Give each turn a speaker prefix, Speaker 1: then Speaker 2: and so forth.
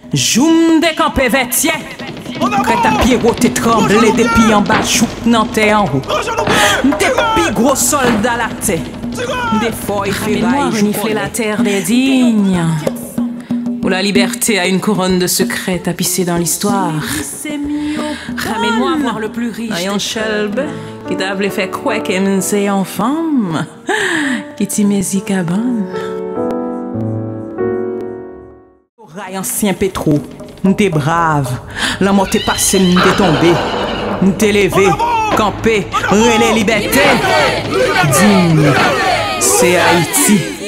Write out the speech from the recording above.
Speaker 1: Joum décampé vêtier. Prêt à pied t'es tremblé depuis en bas, chouk nan t'es en haut. T'es pi gros soldat la t'es. Des fois il fait
Speaker 2: Ramène-moi renifler la terre des dignes, où la liberté a une couronne de secrets tapissée dans l'histoire. Ramène-moi voir le plus riche.
Speaker 1: Ayon chelbe, qui t'a voulu faire quoi qu'elle c'est en femme, qui t'y mesi cabane. Ray ancien pétro, t'es brave, la mort t'est passée, t'es tombé, t'es levé, campé, relais liberté, digne, c'est Haïti.